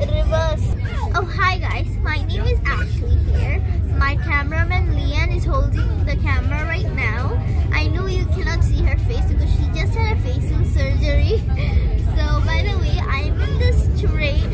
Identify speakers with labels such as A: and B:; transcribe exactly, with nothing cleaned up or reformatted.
A: reverse. Oh, hi guys. My name is Ashley here. My cameraman Lian is holding the camera right now. I know you cannot see her face because she just had a facial surgery. So by the way, I'm in this train